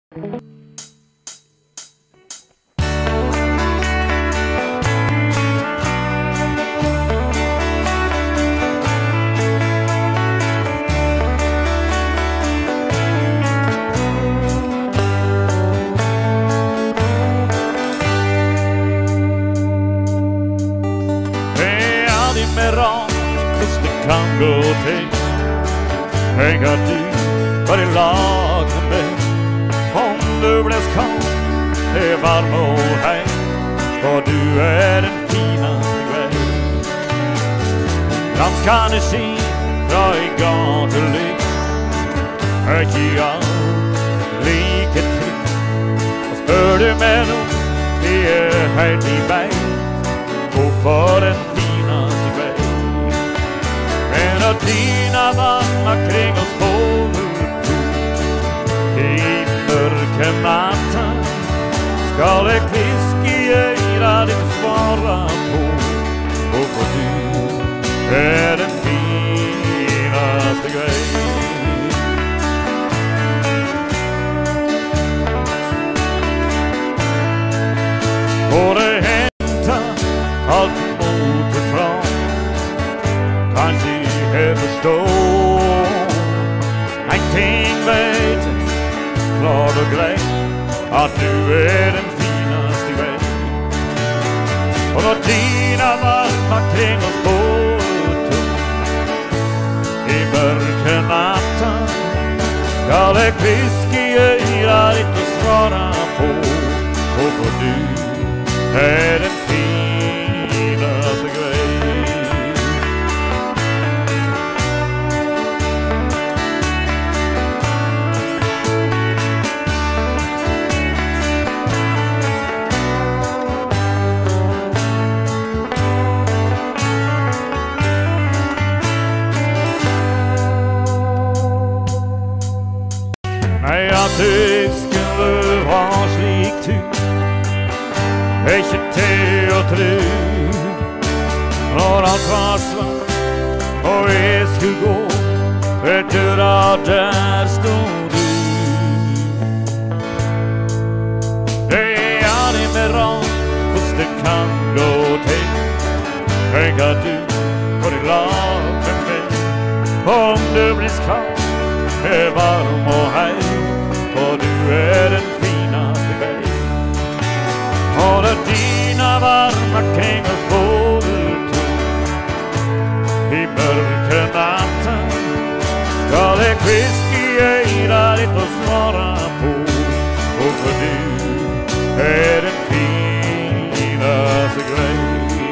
Kan gå till tänk att du var i lag med mig. Om du blev skall är varm och hej, och du är den finaste grej. Dans kan du se fra i gatelykt, ikke alt like trygt. Og spør du meg nå, vi er helt i vei, hvorfor den finaste grej. En av dina vannar kring oss båda, i mörka natten skal jeg kviske i øyra ditt svara på, hvorfor du er den finaste grej. Og det henter alt mot og fra, kanskje jeg forstår. En ting vet jeg klart og greit, at du er den finaste grej. Og når dina varma kring oss båda, i mørke natten skal jeg kviske i øyra ditt og svara på, hvorfor du er den finaste grej. Nei, at jeg skulle ha slik tur, ikke til å tro. Når alt var svart og jeg skulle gå, ved døra der stod du. Det er aldri mer rart hvordan det kan gå til. Tenk at du går i lag med meg. Om du blir skall, er varm og hei, og du er den finaste grej. Og det dina varma kring oss båda, i mørke natten skal jeg kviske i øyra ditt og svara på, hvorfor du er den finaste grej.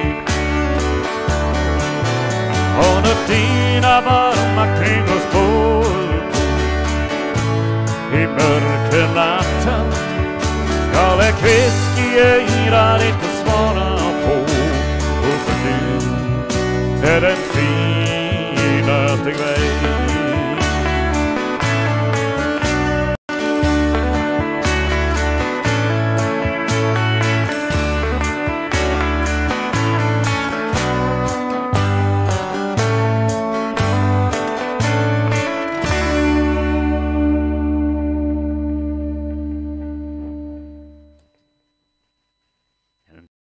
Og det dina varma kring oss båda, i mørke natten skal jeg kviske i øyra ditt og svara på, hvorfor du er den finaste grej.